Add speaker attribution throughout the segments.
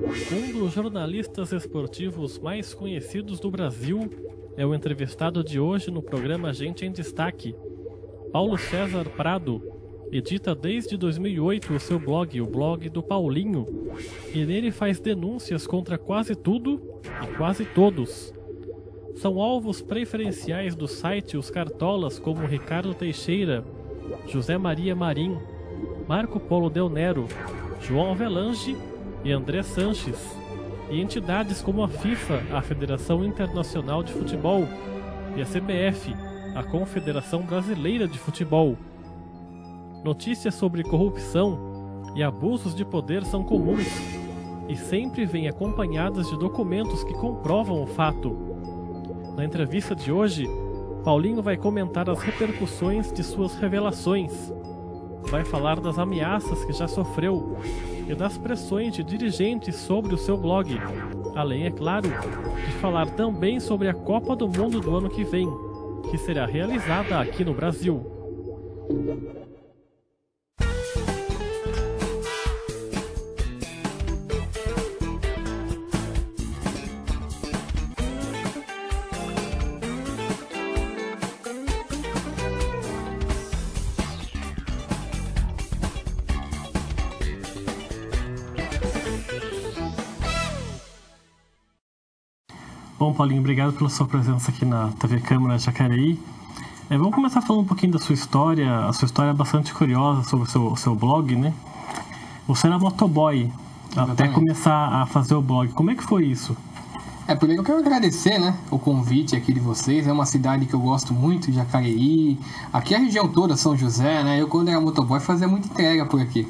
Speaker 1: Um dos jornalistas esportivos mais conhecidos do Brasil é o entrevistado de hoje no programa Gente em Destaque. Paulo César Prado edita desde 2008 o seu blog, o blog do Paulinho, e nele faz denúncias contra quase tudo e quase todos. São alvos preferenciais do site os cartolas como Ricardo Teixeira, José Maria Marim, Marco Polo Del Nero, João Avelange e André Sanches, e entidades como a FIFA, a Federação Internacional de Futebol, e a CBF, a Confederação Brasileira de Futebol. Notícias sobre corrupção e abusos de poder são comuns e sempre vêm acompanhadas de documentos que comprovam o fato. Na entrevista de hoje, Paulinho vai comentar as repercussões de suas revelações. Vai falar das ameaças que já sofreu e das pressões de dirigentes sobre o seu blog, além, é claro, de falar também sobre a Copa do Mundo do ano que vem, que será realizada aqui no Brasil. Bom, Paulinho, obrigado pela sua presença aqui na TV Câmara de Jacareí. Vamos começar falando um pouquinho da sua história. A sua história é bastante curiosa sobre o seu blog, né? Você era motoboy até começar a fazer o blog. Como é que foi isso?
Speaker 2: Primeiro eu quero agradecer, né, o convite aqui de vocês. É uma cidade que eu gosto muito, Jacareí. Aqui a região toda, São José, né? Eu, quando era motoboy, fazia muita entrega por aqui.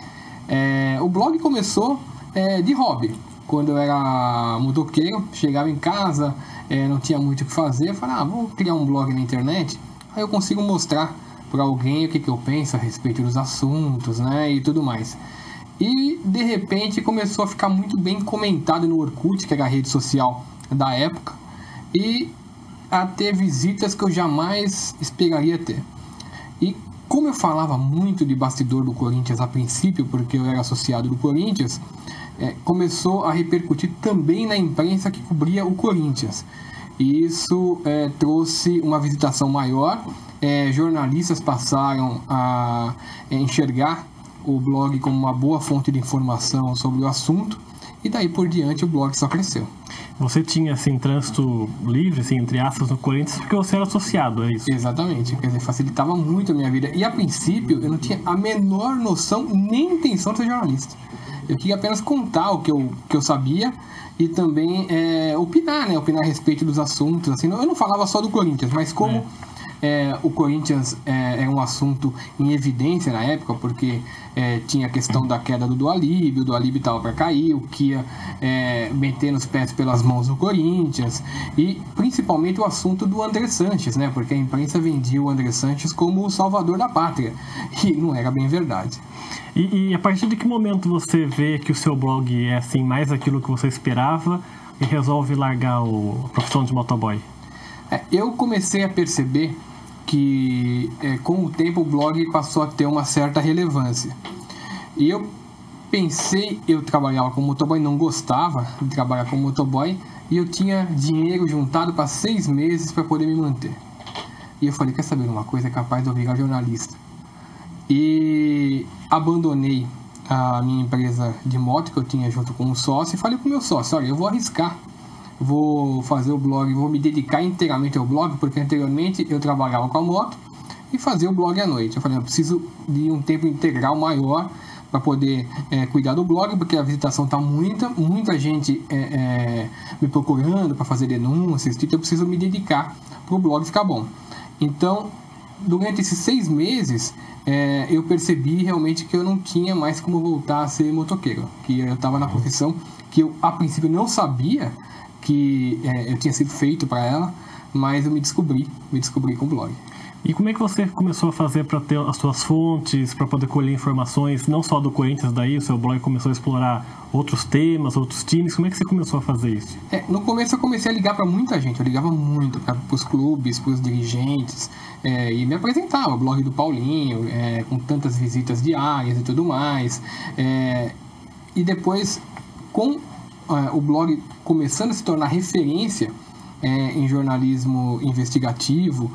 Speaker 2: O blog começou de hobby. Quando eu era motoqueiro, chegava em casa, não tinha muito o que fazer, eu falava, vou criar um blog na internet, aí eu consigo mostrar para alguém o que eu penso a respeito dos assuntos, né, e tudo mais. E, de repente, começou a ficar muito bem comentado no Orkut, que era a rede social da época, e a ter visitas que eu jamais esperaria ter. E como eu falava muito de bastidor do Corinthians a princípio, porque eu era associado do Corinthians, começou a repercutir também na imprensa que cobria o Corinthians. E isso trouxe uma visitação maior, jornalistas passaram a enxergar o blog como uma boa fonte de informação sobre o assunto, e daí por diante o blog só cresceu.
Speaker 1: Você tinha, assim, trânsito livre, assim, entre aspas, no Corinthians, porque você era associado, é isso?
Speaker 2: Exatamente, quer dizer, facilitava muito a minha vida. E a princípio eu não tinha a menor noção nem intenção de ser jornalista. Eu queria apenas contar o que eu sabia e também opinar, né? Opinar a respeito dos assuntos. Assim, eu não falava só do Corinthians, mas como o Corinthians é um assunto em evidência na época, porque tinha a questão da queda do Dualib, o Dualib estava para cair, o Kia metendo os pés pelas mãos no Corinthians, e principalmente o assunto do André Sanches, né? Porque a imprensa vendia o André Sanches como o salvador da pátria, e não era bem verdade.
Speaker 1: E a partir de que momento você vê que o seu blog é assim, mais aquilo que você esperava e resolve largar a profissão de motoboy?
Speaker 2: Eu comecei a perceber que com o tempo o blog passou a ter uma certa relevância. E eu pensei, eu trabalhava como motoboy, não gostava de trabalhar como motoboy, e eu tinha dinheiro juntado para 6 meses para poder me manter. E eu falei, quer saber uma coisa? É capaz de eu virar jornalista. E abandonei a minha empresa de moto que eu tinha junto com um sócio e falei com o meu sócio, olha, eu vou arriscar, vou fazer o blog, vou me dedicar inteiramente ao blog, porque anteriormente eu trabalhava com a moto e fazia o blog à noite. Eu falei, eu preciso de um tempo integral maior para poder cuidar do blog, porque a visitação está muita gente me procurando para fazer denúncias, então eu preciso me dedicar para o blog ficar bom. Então, durante esses 6 meses, eu percebi realmente que eu não tinha mais como voltar a ser motoqueiro, que eu estava na profissão que eu, a princípio, não sabia que eu tinha sido feito para ela, mas eu me descobri com o blog.
Speaker 1: E como é que você começou a fazer para ter as suas fontes, para poder colher informações, não só do Corinthians, daí o seu blog começou a explorar outros temas, outros times, como é que você começou a fazer isso?
Speaker 2: No começo eu comecei a ligar para muita gente, eu ligava muito para os clubes, para os dirigentes, e me apresentava, o blog do Paulinho, com tantas visitas diárias e tudo mais, e depois, com o blog começando a se tornar referência em jornalismo investigativo,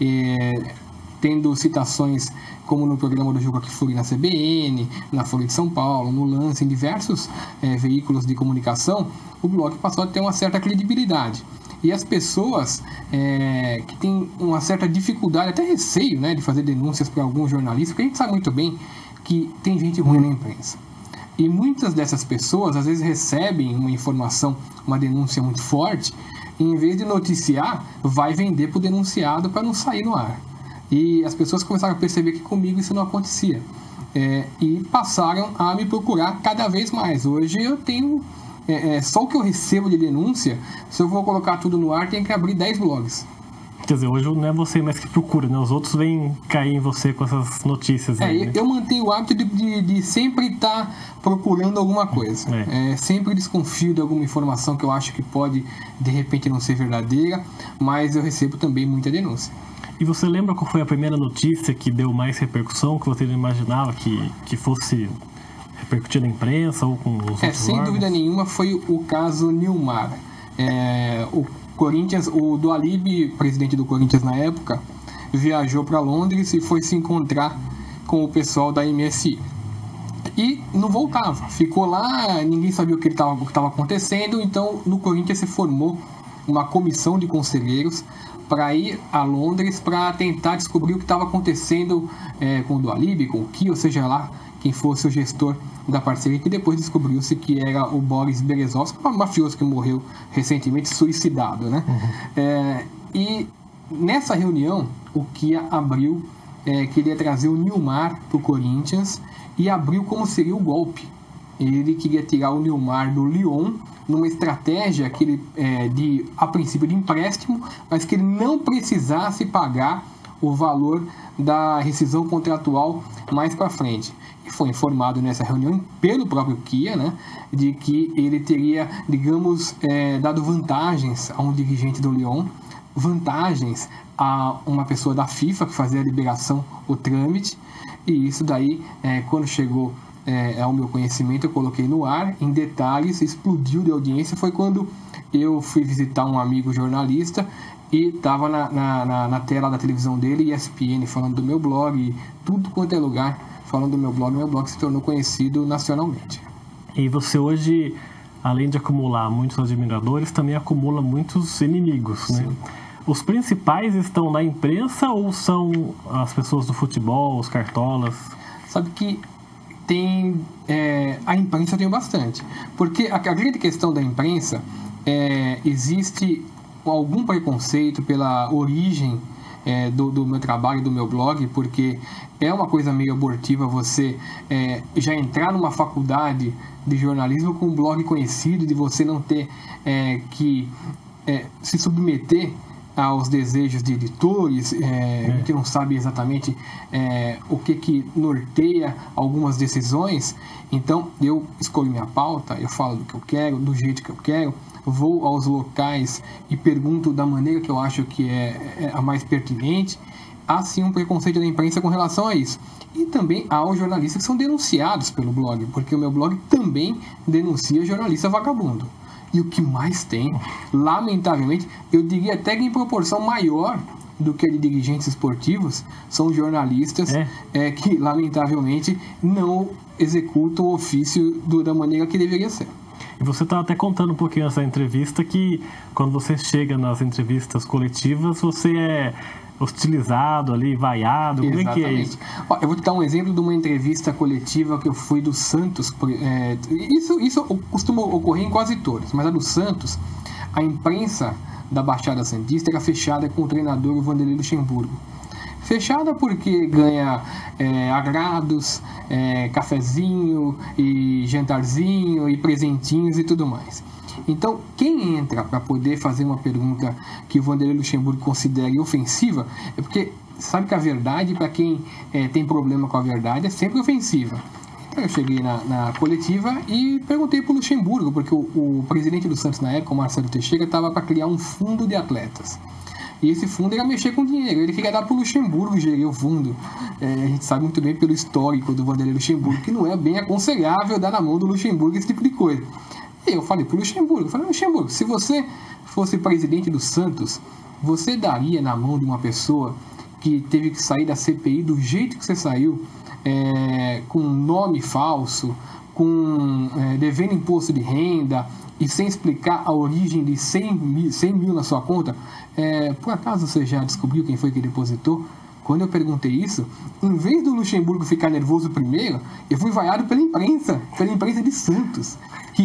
Speaker 2: tendo citações como no programa do Juca Kfouri na CBN, na Folha de São Paulo, no Lance, em diversos veículos de comunicação, o blog passou a ter uma certa credibilidade. E as pessoas que têm uma certa dificuldade, até receio, né, de fazer denúncias para alguns jornalistas, porque a gente sabe muito bem que tem gente ruim na imprensa. E muitas dessas pessoas, às vezes, recebem uma informação, uma denúncia muito forte, e em vez de noticiar, vai vender para o denunciado para não sair no ar. E as pessoas começaram a perceber que comigo isso não acontecia. E passaram a me procurar cada vez mais. Hoje eu tenho... só o que eu recebo de denúncia, se eu vou colocar tudo no ar, tem que abrir 10 blogs.
Speaker 1: Quer dizer, hoje não é você mais que procura, né? Os outros vêm cair em você com essas notícias. Aí, né?
Speaker 2: Eu mantenho o hábito de sempre estar procurando alguma coisa. Sempre desconfio de alguma informação que eu acho que pode, de repente, não ser verdadeira, mas eu recebo também muita denúncia.
Speaker 1: E você lembra qual foi a primeira notícia que deu mais repercussão, que você não imaginava que fosse repercutir na imprensa ou com os outros
Speaker 2: sem
Speaker 1: órgãos?
Speaker 2: Dúvida nenhuma foi o caso Nilmar. O Corinthians, o Dualib, presidente do Corinthians na época, viajou para Londres e foi se encontrar com o pessoal da MSI. E não voltava, ficou lá, ninguém sabia o que estava acontecendo, então no Corinthians se formou uma comissão de conselheiros para ir a Londres para tentar descobrir o que estava acontecendo com o Dualib, com o Ki, ou seja lá, quem fosse o gestor da parceria, que depois descobriu-se que era o Boris Berezovsky, um mafioso que morreu recentemente, suicidado, né? E nessa reunião, o Kia abriu, queria trazer o Nilmar para o Corinthians e abriu como seria o golpe. Ele queria tirar o Nilmar do Lyon numa estratégia que ele, a princípio de empréstimo, mas que ele não precisasse pagar o valor da rescisão contratual mais para frente. E foi informado nessa reunião pelo próprio Kia, né, de que ele teria, digamos, dado vantagens a um dirigente do Lyon, vantagens a uma pessoa da FIFA que fazia a liberação, o trâmite, e isso daí, quando chegou ao meu conhecimento, eu coloquei no ar, em detalhes, explodiu de audiência. Foi quando eu fui visitar um amigo jornalista e estava na tela da televisão dele, ESPN, falando do meu blog, e tudo quanto é lugar falando do meu blog se tornou conhecido nacionalmente.
Speaker 1: E você hoje, além de acumular muitos admiradores, também acumula muitos inimigos, né?
Speaker 2: Sim.
Speaker 1: Os principais estão na imprensa ou são as pessoas do futebol, os cartolas?
Speaker 2: Sabe que a imprensa tem bastante. Porque a grande questão da imprensa existe algum preconceito pela origem do meu trabalho e do meu blog, porque é uma coisa meio abortiva você já entrar numa faculdade de jornalismo com um blog conhecido, de você não ter que se submeter aos desejos de editores, que não sabe exatamente o que norteia algumas decisões. Então eu escolho minha pauta, eu falo do que eu quero, do jeito que eu quero, vou aos locais e pergunto da maneira que eu acho que é a mais pertinente. Há sim um preconceito da imprensa com relação a isso. E também há os jornalistas que são denunciados pelo blog, porque o meu blog também denuncia jornalista vagabundo. E o que mais tem, lamentavelmente, eu diria até que em proporção maior do que a de dirigentes esportivos, são jornalistas que, lamentavelmente, não executam o ofício da maneira que deveria ser.
Speaker 1: E você está até contando um pouquinho nessa entrevista que, quando você chega nas entrevistas coletivas, você é hostilizado ali, vaiado. Como é que é isso?
Speaker 2: Eu vou te dar um exemplo de uma entrevista coletiva que eu fui do Santos. Isso costuma ocorrer em quase todos, mas a do Santos, a imprensa da Baixada Santista era fechada com o treinador Vanderlei Luxemburgo. Fechada porque ganha agrados, cafezinho e jantarzinho e presentinhos e tudo mais. Então, quem entra para poder fazer uma pergunta que o Vanderlei Luxemburgo considere ofensiva é porque sabe que a verdade, para quem tem problema com a verdade, é sempre ofensiva. Então, eu cheguei na coletiva e perguntei para o Luxemburgo, porque o presidente do Santos na época, o Marcelo Teixeira, estava para criar um fundo de atletas. E esse fundo era mexer com dinheiro. Ele queria dar para o Luxemburgo gerir o fundo. A gente sabe muito bem pelo histórico do Vanderlei Luxemburgo que não é bem aconselhável dar na mão do Luxemburgo esse tipo de coisa. E eu falei pro Luxemburgo, Luxemburgo, se você fosse presidente do Santos, você daria na mão de uma pessoa que teve que sair da CPI do jeito que você saiu, com nome falso, devendo imposto de renda e sem explicar a origem de 100 mil na sua conta? Por acaso você já descobriu quem foi que depositou? Quando eu perguntei isso, em vez do Luxemburgo ficar nervoso primeiro, eu fui vaiado pela imprensa de Santos,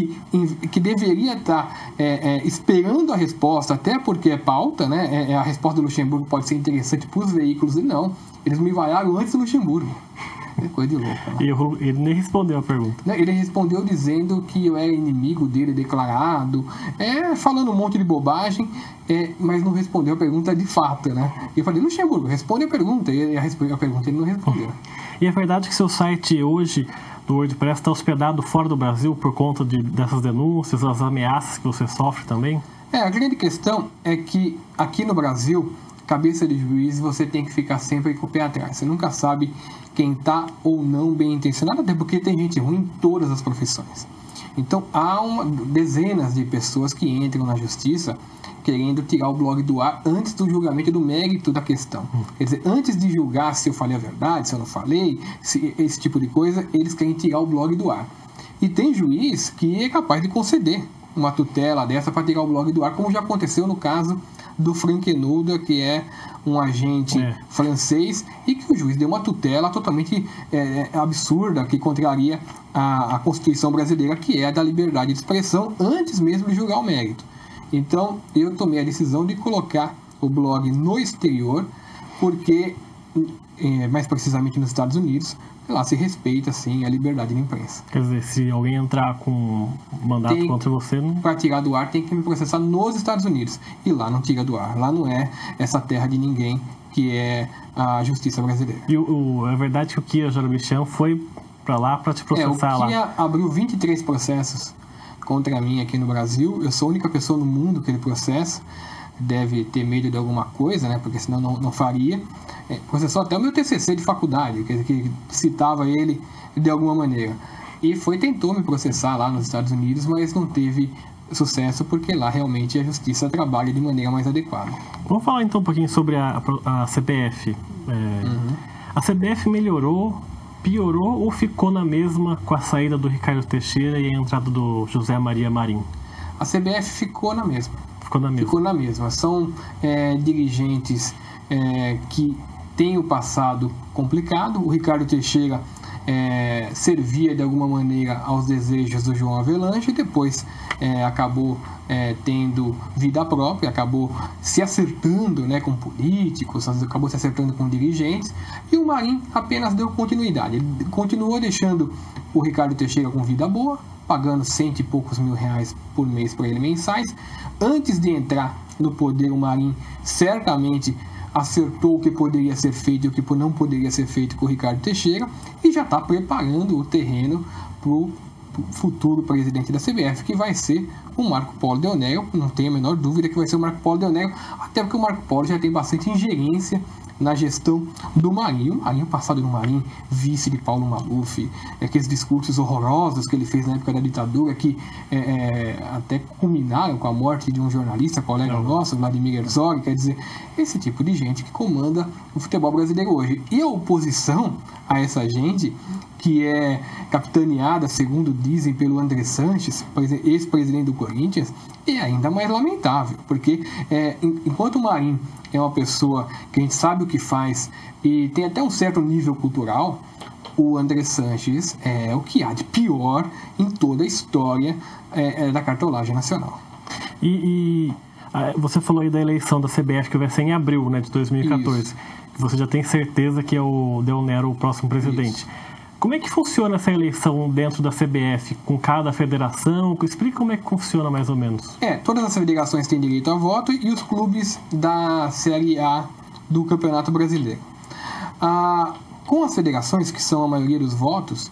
Speaker 2: que deveria estar esperando a resposta, até porque é pauta, né? A resposta do Luxemburgo pode ser interessante para os veículos, e não, eles me vaiaram antes do Luxemburgo. É coisa de louco. Né?
Speaker 1: E ele nem respondeu a pergunta.
Speaker 2: Ele respondeu dizendo que eu era inimigo dele declarado, falando um monte de bobagem, mas não respondeu a pergunta de fato, né? Eu falei, Luxemburgo, responde a pergunta. E a pergunta ele não respondeu.
Speaker 1: E é verdade que seu site hoje, do WordPress, está hospedado fora do Brasil por conta dessas denúncias, as ameaças que você sofre também?
Speaker 2: A grande questão é que aqui no Brasil, cabeça de juiz, você tem que ficar sempre com o pé atrás. Você nunca sabe quem está ou não bem intencionado, até porque tem gente ruim em todas as profissões. Então há dezenas de pessoas que entram na justiça querendo tirar o blog do ar antes do julgamento do mérito da questão. Quer dizer, antes de julgar se eu falei a verdade, se eu não falei, esse tipo de coisa, eles querem tirar o blog do ar. E tem juiz que é capaz de conceder uma tutela dessa para tirar o blog do ar, como já aconteceu no caso do Frank Enuda, que é um agente francês, e que o juiz deu uma tutela totalmente absurda, que contraria a Constituição brasileira, que é a da liberdade de expressão, antes mesmo de julgar o mérito. Então, eu tomei a decisão de colocar o blog no exterior, porque, mais precisamente nos Estados Unidos, lá se respeita, sim, a liberdade de imprensa.
Speaker 1: Quer dizer, se alguém entrar com mandato contra você...
Speaker 2: Para tirar do ar, tem que me processar nos Estados Unidos. E lá não tira do ar. Lá não é essa terra de ninguém, que é a justiça brasileira.
Speaker 1: E é verdade que o Kia Jarabichão foi para lá para te processar lá?
Speaker 2: O Kia abriu 23 processos contra mim aqui no Brasil. Eu sou a única pessoa no mundo que ele processa. Deve ter medo de alguma coisa, né? Porque senão não faria. Processou até o meu TCC de faculdade, que citava ele de alguma maneira. E tentou me processar lá nos Estados Unidos, mas não teve sucesso, porque lá realmente a justiça trabalha de maneira mais adequada.
Speaker 1: Vamos falar então um pouquinho sobre a CBF. A CBF melhorou, piorou ou ficou na mesma com a saída do Ricardo Teixeira e a entrada do José Maria Marinho?
Speaker 2: A CBF ficou na mesma.
Speaker 1: Ficou na mesma.
Speaker 2: São dirigentes que têm o passado complicado. O Ricardo Teixeira servia de alguma maneira aos desejos do João Avelange e depois acabou tendo vida própria, acabou se acertando, né, com políticos, acabou se acertando com dirigentes, e o Marinho apenas deu continuidade. Ele continuou deixando o Ricardo Teixeira com vida boa, pagando 100 e poucos mil reais por mês para ele mensais. Antes de entrar no poder, o Marinho certamente acertou o que poderia ser feito e o que não poderia ser feito com o Ricardo Teixeira, e já está preparando o terreno para o futuro presidente da CBF, que vai ser o Marco Polo Deonero. Não tenho a menor dúvida que vai ser o Marco Polo Deonero, até porque o Marco Polo já tem bastante ingerência na gestão do Marinho. O Marinho, passado do Marinho, vice de Paulo Maluf, aqueles discursos horrorosos que ele fez na época da ditadura, que até culminaram com a morte de um jornalista, colega nosso, Vladimir Herzog. Quer dizer, esse tipo de gente que comanda o futebol brasileiro hoje. E a oposição a essa gente, que é capitaneada, segundo dizem, pelo André Sanches, ex-presidente do Corinthians, é ainda mais lamentável, porque enquanto o Marinho é uma pessoa que a gente sabe o que faz e tem até um certo nível cultural, o André Sanches é o que há de pior em toda a história da cartolagem nacional.
Speaker 1: E você falou aí da eleição da CBF, que vai ser em abril, né, de 2014. Isso. Você já tem certeza que é o Deonero o próximo presidente. Isso. Como é que funciona essa eleição dentro da CBF, com cada federação? Explica como é que funciona mais ou menos.
Speaker 2: Todas as federações têm direito a voto e os clubes da Série A do Campeonato Brasileiro. Com as federações, que são a maioria dos votos,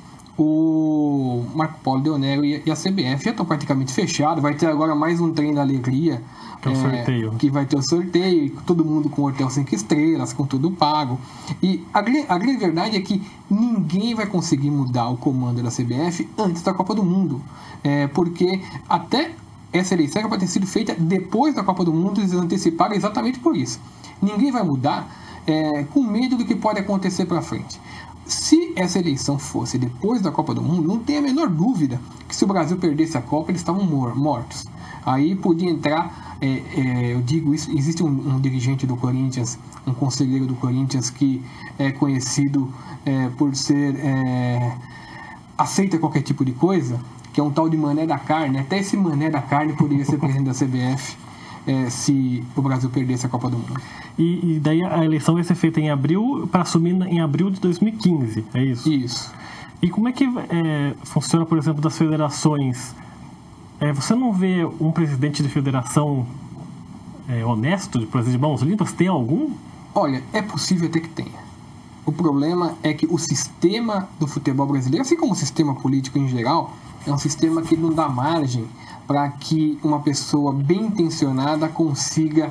Speaker 2: o Marco Polo Deonero e a CBF já estão praticamente fechados. Vai ter agora mais um trem da alegria
Speaker 1: Que é o sorteio.
Speaker 2: Que vai ter o sorteio, todo mundo com hotel 5 estrelas, com tudo pago. E a grande verdade é que ninguém vai conseguir mudar o comando da CBF antes da Copa do Mundo. Porque até essa eleição era para ter sido feita depois da Copa do Mundo, eles anteciparam exatamente por isso. Ninguém vai mudar com medo do que pode acontecer para frente. Se essa eleição fosse depois da Copa do Mundo, não tem a menor dúvida que se o Brasil perdesse a Copa, eles estavam mortos. Aí podia entrar, eu digo isso, existe um dirigente do Corinthians, um conselheiro do Corinthians que é conhecido por ser aceita qualquer tipo de coisa, que é um tal de Mané da Carne. Até esse Mané da Carne poderia ser presidente da CBF se o Brasil perdesse a Copa do Mundo.
Speaker 1: E daí a eleição vai ser feita em abril, para assumir em abril de 2015, é isso?
Speaker 2: Isso.
Speaker 1: E como é que funciona, por exemplo, das federações? Você não vê um presidente de federação honesto, de presidente de mãos limpas? Tem algum?
Speaker 2: Olha, é possível até que tenha. O problema é que o sistema do futebol brasileiro, assim como o sistema político em geral, é um sistema que não dá margem para que uma pessoa bem intencionada consiga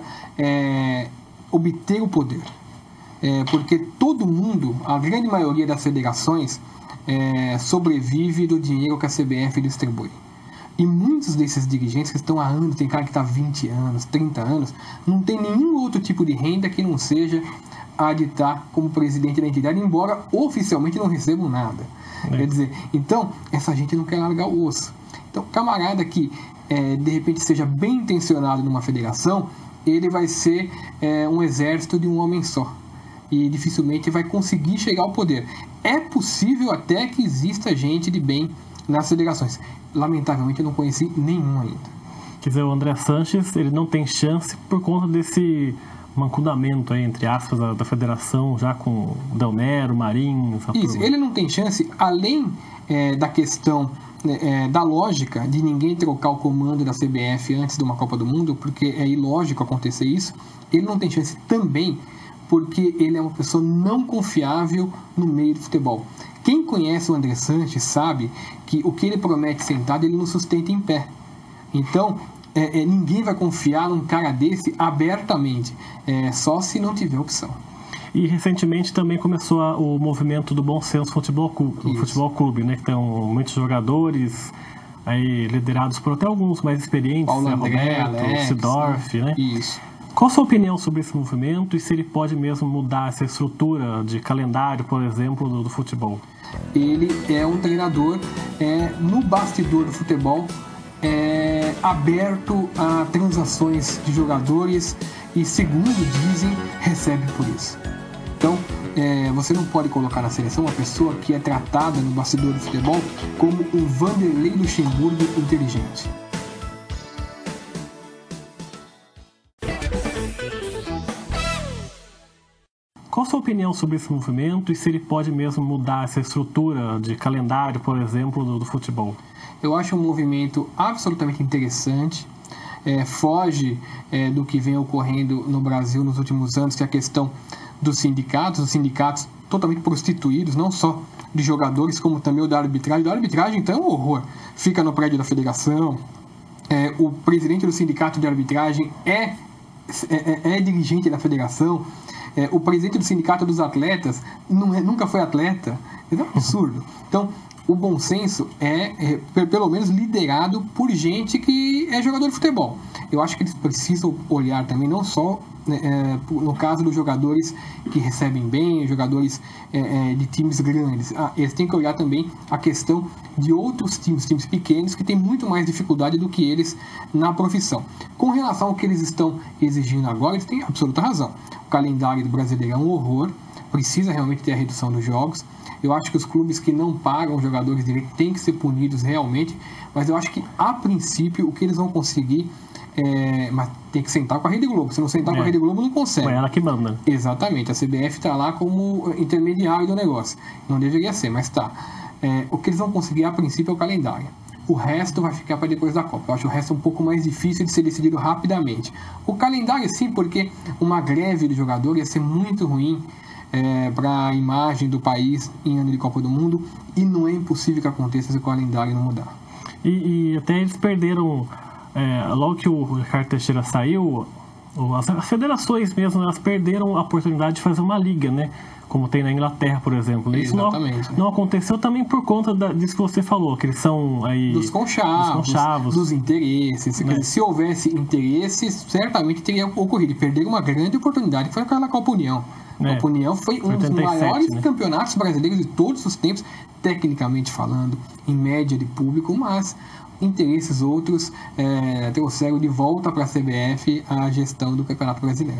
Speaker 2: obter o poder. Porque todo mundo, a grande maioria das federações, sobrevive do dinheiro que a CBF distribui. E muitos desses dirigentes que estão há anos, tem cara que está há 20 anos, 30 anos, não tem nenhum outro tipo de renda que não seja a de estar como presidente da entidade, embora oficialmente não recebam nada. Quer dizer, então, essa gente não quer largar o osso. Então, camarada que de repente seja bem intencionado numa federação, ele vai ser um exército de um homem só. E dificilmente vai conseguir chegar ao poder. É possível até que exista gente de bem nas federações. Lamentavelmente eu não conheci nenhum ainda.
Speaker 1: Quer dizer, o André Sanches, ele não tem chance por conta desse mancunamento aí, entre aspas, da federação, já com Del Nero, Marinho...
Speaker 2: Isso, ele não tem chance, além da questão da lógica de ninguém trocar o comando da CBF antes de uma Copa do Mundo, porque é ilógico acontecer isso. Ele não tem chance também porque ele é uma pessoa não confiável no meio do futebol. Quem conhece o André Sanches sabe que o que ele promete sentado, ele não sustenta em pé. Então, ninguém vai confiar num cara desse abertamente, só se não tiver opção.
Speaker 1: E recentemente também começou o movimento do Bom Senso Futebol Clube, né? Que tem muitos jogadores aí liderados por até alguns mais experientes,
Speaker 2: Paulo André,
Speaker 1: Roberto,
Speaker 2: Alex,
Speaker 1: Sidorf, né?
Speaker 2: Isso.
Speaker 1: Qual a sua opinião sobre esse movimento e se ele pode mesmo mudar essa estrutura de calendário, por exemplo, do futebol?
Speaker 2: Ele é um treinador no bastidor do futebol, aberto a transações de jogadores e, segundo dizem, recebe por isso. Então, você não pode colocar na seleção uma pessoa que é tratada no bastidor do futebol como um Vanderlei Luxemburgo inteligente.
Speaker 1: Qual a sua opinião sobre esse movimento e se ele pode mesmo mudar essa estrutura de calendário, por exemplo, do futebol?
Speaker 2: Eu acho um movimento absolutamente interessante, foge do que vem ocorrendo no Brasil nos últimos anos, que é a questão dos sindicatos, os sindicatos totalmente prostituídos, não só de jogadores, como também o da arbitragem. Da arbitragem, então, é um horror. Fica no prédio da federação, o presidente do sindicato de arbitragem é dirigente da federação, o presidente do sindicato dos atletas nunca foi atleta. É um absurdo. Então, o bom senso é pelo menos liderado por gente que é jogador de futebol. Eu acho que eles precisam olhar também, não só no caso dos jogadores que recebem bem, jogadores de times grandes. Eles têm que olhar também a questão de outros times pequenos que têm muito mais dificuldade do que eles na profissão. Com relação ao que eles estão exigindo agora, eles têm absoluta razão. O calendário do brasileiro é um horror, precisa realmente ter a redução dos jogos. Eu acho que os clubes que não pagam jogadores direito têm que ser punidos realmente, mas eu acho que, a princípio, o que eles vão conseguir mas tem que sentar com a Rede Globo. Se não sentar com a Rede Globo, não consegue.
Speaker 1: É ela que manda.
Speaker 2: Exatamente. A CBF está lá como intermediário do negócio. Não deveria ser, mas tá. O que eles vão conseguir, a princípio, é o calendário. O resto vai ficar para depois da Copa. Eu acho o resto um pouco mais difícil de ser decidido rapidamente. O calendário, sim, porque uma greve de jogador ia ser muito ruim para a imagem do país em ano de Copa do Mundo, e não é impossível que aconteça se o calendário não mudar.
Speaker 1: E até eles perderam logo que o Ricardo Teixeira saiu, as federações mesmo, elas perderam a oportunidade de fazer uma liga, né? Como tem na Inglaterra, por exemplo. Isso não aconteceu também por conta disso que você falou, que eles são aí...
Speaker 2: Dos conchavos, dos interesses. Né? Se houvesse interesses, certamente teria ocorrido. E perderam uma grande oportunidade, que foi aquela Copa União. A Copa União foi um dos maiores campeonatos brasileiros de todos os tempos, tecnicamente falando, em média de público, mas interesses outros trouxeram de volta para a CBF a gestão do Campeonato Brasileiro.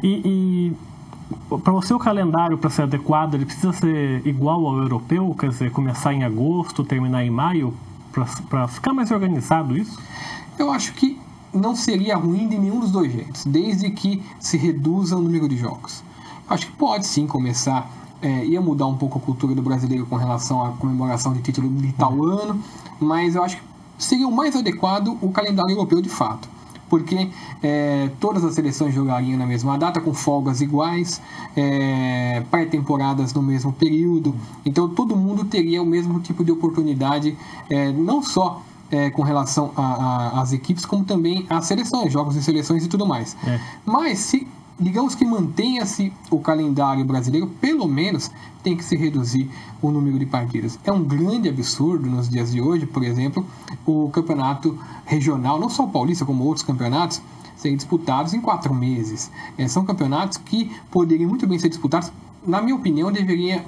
Speaker 1: E para o seu calendário, para ser adequado, ele precisa ser igual ao europeu? Quer dizer, começar em agosto, terminar em maio, para ficar mais organizado isso?
Speaker 2: Eu acho que não seria ruim de nenhum dos dois jeitos, desde que se reduza o número de jogos. Acho que pode sim começar, ia mudar um pouco a cultura do brasileiro com relação à comemoração de título de tal ano, mas eu acho que seria o mais adequado o calendário europeu de fato, porque todas as seleções jogariam na mesma data, com folgas iguais, pré-temporadas no mesmo período, então todo mundo teria o mesmo tipo de oportunidade, não só com relação às equipes, como também às seleções, jogos de seleções e tudo mais. Mas digamos que mantenha-se o calendário brasileiro, pelo menos tem que se reduzir o número de partidas. É um grande absurdo nos dias de hoje, por exemplo, o campeonato regional, não só o paulista, como outros campeonatos, serem disputados em 4 meses. São campeonatos que poderiam muito bem ser disputados. Na minha opinião, deveria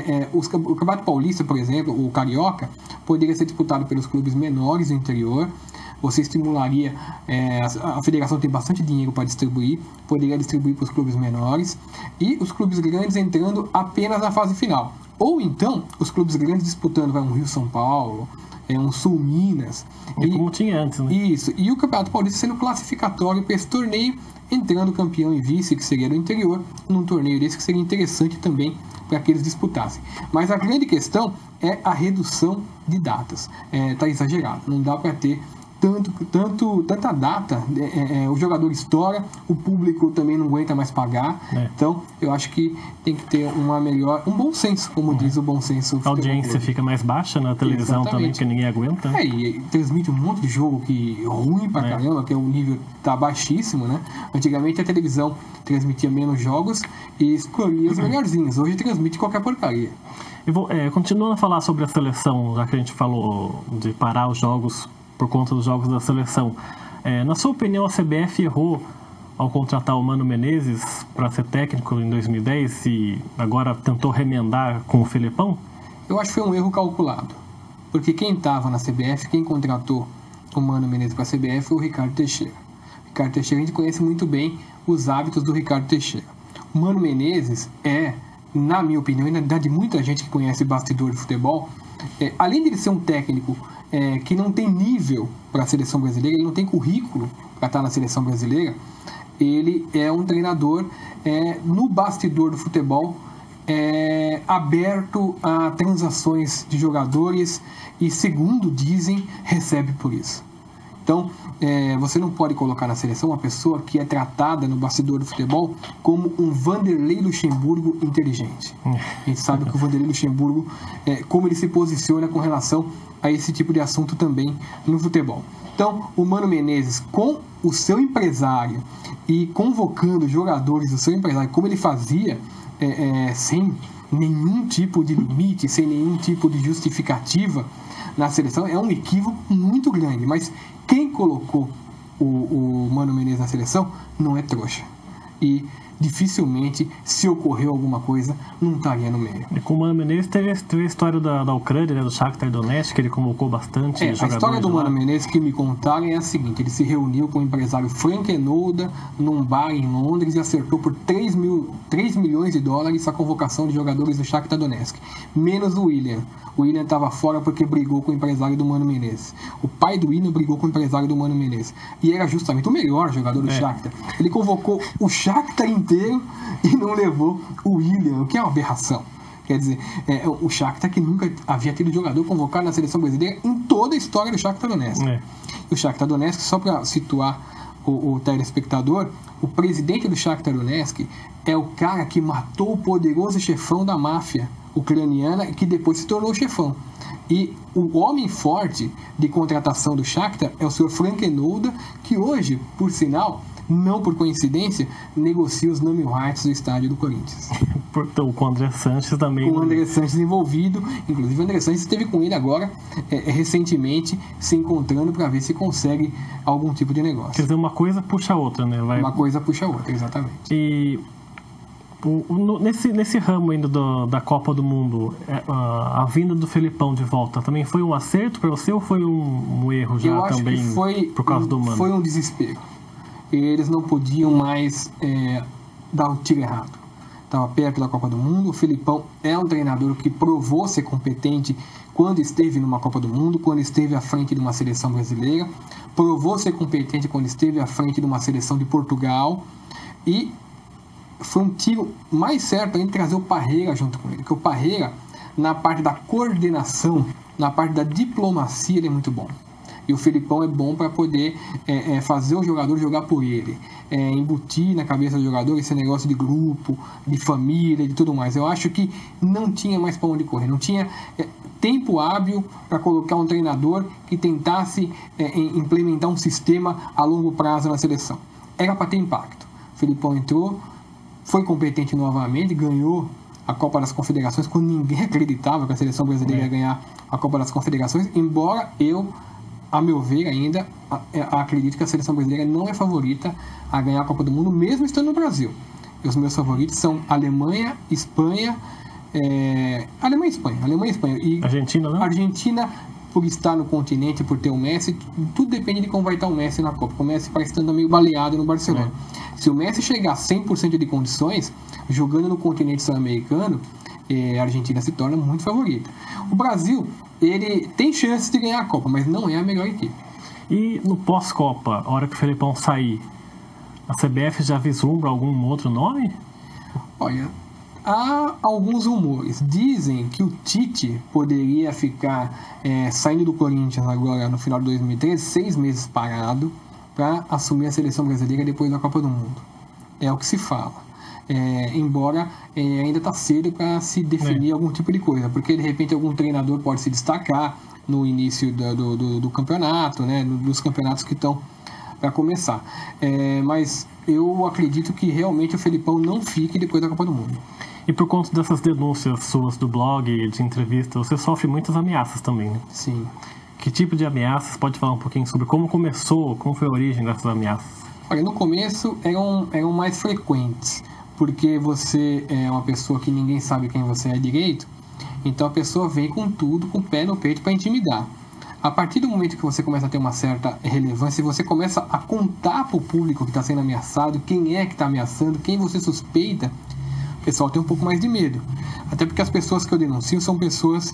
Speaker 2: o Campeonato Paulista, por exemplo, o Carioca, poderia ser disputado pelos clubes menores do interior. Você estimularia, a federação tem bastante dinheiro para distribuir, poderia distribuir para os clubes menores e os clubes grandes entrando apenas na fase final. Ou então, os clubes grandes disputando um Rio-São Paulo, um Sul-Minas.
Speaker 1: Como tinha antes, né?
Speaker 2: Isso, e o Campeonato Paulista sendo classificatório para esse torneio, entrando campeão e vice, que seria do interior, num torneio desse que seria interessante também para que eles disputassem. Mas a grande questão é a redução de datas. Está exagerado, não dá para ter tanta data, o jogador estoura, o público também não aguenta mais pagar, então eu acho que tem que ter um bom senso, como diz o bom senso.
Speaker 1: A audiência fica mais baixa na televisão. Exatamente. Também, porque ninguém aguenta.
Speaker 2: E transmite um monte de jogo que ruim pra caramba, que o nível tá baixíssimo, né? Antigamente a televisão transmitia menos jogos e escolhia os melhorzinhos, hoje transmite qualquer porcaria.
Speaker 1: Continuando a falar sobre a seleção, já que a gente falou de parar os jogos por conta dos jogos da seleção. Na sua opinião, a CBF errou ao contratar o Mano Menezes para ser técnico em 2010 e agora tentou remendar com o Felipão?
Speaker 2: Eu acho que foi um erro calculado. Porque quem estava na CBF, quem contratou o Mano Menezes para a CBF foi o Ricardo Teixeira. O Ricardo Teixeira, a gente conhece muito bem os hábitos do Ricardo Teixeira. O Mano Menezes na minha opinião, e na verdade de muita gente que conhece bastidor de futebol, além de ele ser um técnico que não tem nível para a seleção brasileira, ele não tem currículo para estar na seleção brasileira, ele é um treinador no bastidor do futebol, aberto a transações de jogadores e, segundo dizem, recebe por isso. Então, você não pode colocar na seleção uma pessoa que é tratada no bastidor do futebol como um Vanderlei Luxemburgo inteligente. A gente sabe que o Vanderlei Luxemburgo, como ele se posiciona com relação a esse tipo de assunto também no futebol. Então, o Mano Menezes, com o seu empresário e convocando jogadores do seu empresário, como ele fazia, sem nenhum tipo de limite, sem nenhum tipo de justificativa na seleção, é um equívoco muito grande. Mas quem colocou o Mano Menezes na seleção não é trouxa. E dificilmente, se ocorreu alguma coisa, não estaria no meio.
Speaker 1: E com o Mano Menezes teve a história da Ucrânia, né, do Shakhtar Donetsk, que ele convocou bastante jogadores.
Speaker 2: A história do Mano Menezes que me contaram é a seguinte: ele se reuniu com o empresário Frank Enolda num bar em Londres e acertou por 3 milhões de dólares a convocação de jogadores do Shakhtar Donetsk, menos o William. O William estava fora porque brigou com o empresário do Mano Menezes. O pai do William brigou com o empresário do Mano Menezes. E era justamente o melhor jogador do Shakhtar. Ele convocou o Shakhtar inteiro e não levou o William, o que é uma aberração. Quer dizer, o Shakhtar que nunca havia tido jogador convocado na seleção brasileira em toda a história do Shakhtar Donetsk. E o Shakhtar Donetsk, só para situar o telespectador, o presidente do Shakhtar Donetsk é o cara que matou o poderoso chefão da máfia ucraniana, que depois se tornou chefão. E o homem forte de contratação do Shakhtar é o Sr. Frank Enolda, que hoje, por sinal, não por coincidência, negocia os name rights do estádio do Corinthians.
Speaker 1: Então, com o André Sanches também.
Speaker 2: Com o André Sanches envolvido, inclusive o André Sanches esteve com ele agora, recentemente, se encontrando para ver se consegue algum tipo de negócio.
Speaker 1: Quer dizer, uma coisa puxa a outra, né?
Speaker 2: Uma coisa puxa a outra, exatamente.
Speaker 1: E nesse ramo ainda da Copa do Mundo, a vinda do Felipão de volta também foi um acerto para você ou foi um erro já? Eu acho também que
Speaker 2: foi,
Speaker 1: por causa do Mano?
Speaker 2: Foi um desespero. Eles não podiam mais dar o tiro errado. Estava perto da Copa do Mundo. O Felipão é um treinador que provou ser competente quando esteve numa Copa do Mundo, quando esteve à frente de uma seleção brasileira, provou ser competente quando esteve à frente de uma seleção de Portugal, e foi um tiro mais certo em trazer o Parreira junto com ele, porque o Parreira, na parte da coordenação, na parte da diplomacia, ele é muito bom. E o Felipão é bom para poder fazer o jogador jogar por ele, embutir na cabeça do jogador esse negócio de grupo, de família, de tudo mais. Eu acho que não tinha mais para onde correr, não tinha tempo hábil para colocar um treinador que tentasse implementar um sistema a longo prazo na seleção. Era para ter impacto. O Felipão entrou, foi competente novamente, ganhou a Copa das Confederações quando ninguém acreditava que a seleção brasileira ia ganhar a Copa das Confederações, embora a meu ver ainda, acredito que a seleção brasileira não é favorita a ganhar a Copa do Mundo, mesmo estando no Brasil. Os meus favoritos são Alemanha, Espanha, Alemanha e Espanha. E
Speaker 1: Argentina, não?
Speaker 2: Argentina, por estar no continente, por ter o Messi, tudo depende de como vai estar o Messi na Copa. O Messi parece estar meio baleado no Barcelona. Se o Messi chegar a 100% de condições, jogando no continente sul-americano, a Argentina se torna muito favorita. O Brasil, ele tem chance de ganhar a Copa, mas não é a melhor equipe.
Speaker 1: E no pós-Copa, a hora que o Felipão sair, a CBF já vislumbra algum outro nome?
Speaker 2: Olha, há alguns rumores. Dizem que o Tite poderia ficar saindo do Corinthians agora no final de 2013, 6 meses parado, para assumir a seleção brasileira depois da Copa do Mundo. É o que se fala. Embora ainda está cedo para se definir algum tipo de coisa, porque de repente algum treinador pode se destacar no início do campeonato, né, dos campeonatos que estão para começar. Mas eu acredito que realmente o Felipão não fique depois da Copa do Mundo.
Speaker 1: E por conta dessas denúncias suas do blog, de entrevista, você sofre muitas ameaças também, né?
Speaker 2: Sim.
Speaker 1: Que tipo de ameaças? Pode falar um pouquinho sobre como começou, como foi a origem dessas ameaças?
Speaker 2: Olha, no começo eram mais frequentes, porque você é uma pessoa que ninguém sabe quem você é direito, então a pessoa vem com tudo, com o pé no peito para intimidar. A partir do momento que você começa a ter uma certa relevância, você começa a contar para o público que está sendo ameaçado, quem é que está ameaçando, quem você suspeita, o pessoal tem um pouco mais de medo. Até porque as pessoas que eu denuncio são pessoas